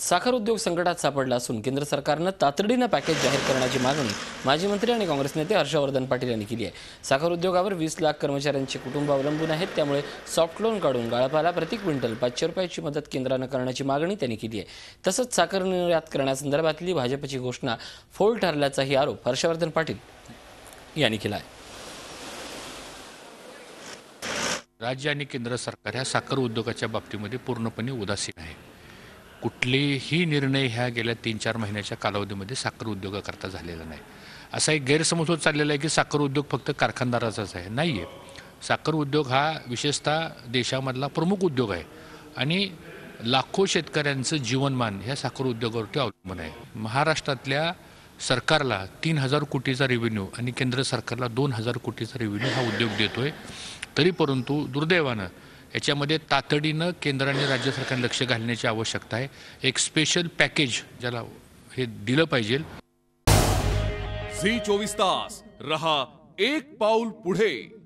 साखर उद्योग संकटात सापडला असून केंद्र सरकारनं तातडीनं पॅकेज जाहीर करण्याची मागणी माजी मंत्री आणि काँग्रेस नेते हर्षवर्धन पाटील यांनी केली आहे। साखर उद्योगावर 20 लाख कर्मचाऱ्यांचे कुटुंब अवलंबून आहेत, त्यामुळे सॉफ्ट लोन काढून गाळपाला प्रति क्विंटल 500 रुपयाची मदत केंद्रानं करण्याची मागणी त्यांनी केली आहे। तसंच साखर निर्यात करण्यासंदर्भातली भाजपची घोषणा फोल ठरल्याचाही आरोप हर्षवर्धन पाटील यांनी केला आहे। राज्य आणि केंद्र सरकार ह्या साखर उद्योगाच्या बाबतीमध्ये पूर्णपणे उदासीन आहे। कुठलेही निर्णय ह्या गेल्या 3-4 महिन्याच्या कालावधीमध्ये साखर उद्योगाकरता झालेला नाही। असा एक गैरसमज होत चाललेला आहे की साखर उद्योग फक्त कारखानदाराचाच आहे। नाही आहे, साखर उद्योग हा विशेषतः देशामधला प्रमुख उद्योग आहे आणि लाखो शेतकऱ्यांचं जीवनमान ह्या साखर उद्योगावरती अवलंबून आहे। महाराष्ट्रातल्या सरकारला 3000 कोटीचा रेव्हेन्यू आणि केंद्र सरकारला 2000 कोटीचा रेव्हेन्यू हा उद्योग देतोय। तरी परंतु दुर्दैवानं याच्यामध्ये तातडीनं केंद्र आणि राज्य सरकारने लक्ष घालण्याची आवश्यकता आहे। एक स्पेशल पॅकेज ज्याला हे दिलं पाहिजे। झी 24 तास रहा एक पाऊल पुढे।